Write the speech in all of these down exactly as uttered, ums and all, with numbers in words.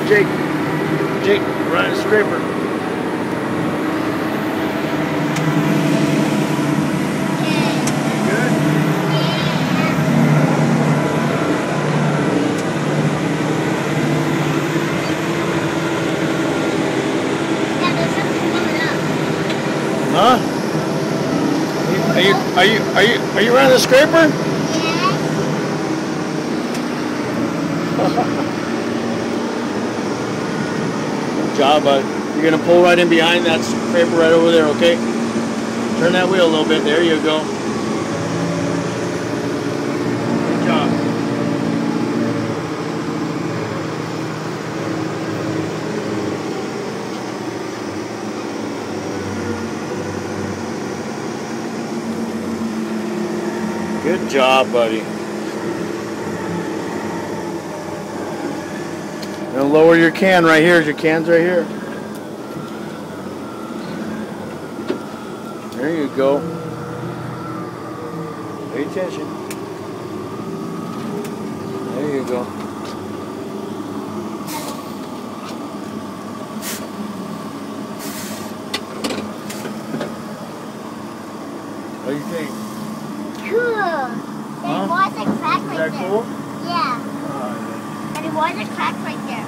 Jake. Jake, running a scraper. Good? Yeah, there's something coming up. Huh? Are you are you are you are you running a scraper? Good job, bud. You're gonna pull right in behind that scraper right over there, okay? Turn that wheel a little bit. There you go. Good job. Good job, buddy. Now lower your can right here. Your can's right here. There you go. Pay attention. There you go. What do you think? Cool. Huh? There was a crack Is right that there. cool? Yeah. Uh, And there was a crack right there.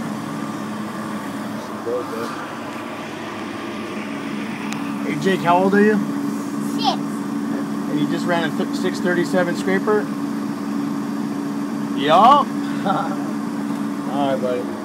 Hey Jake, how old are you? Six. And you just ran a six thirty-seven scraper? Yeah. All right, buddy.